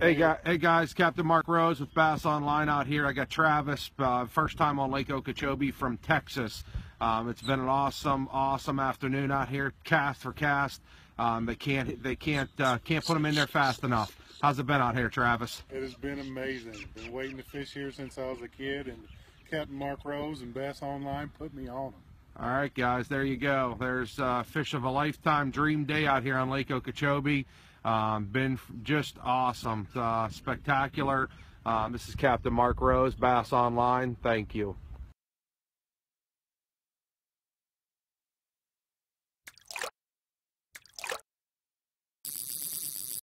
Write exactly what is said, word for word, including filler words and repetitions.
Hey, guys, hey guys, Captain Mark Rose with Bass Online out here. I got Travis, uh, first time on Lake Okeechobee from Texas. Um, it's been an awesome, awesome afternoon out here, cast for cast. Um, they can't, they can't, uh, can't put them in there fast enough. How's it been out here, Travis? It has been amazing. Been waiting to fish here since I was a kid, and Captain Mark Rose and Bass Online put me on them. All right, guys, there you go. There's uh, fish of a lifetime, dream day out here on Lake Okeechobee. Um, been just awesome, uh, spectacular. Um, this is Captain Mark Rose, Bass Online. Thank you.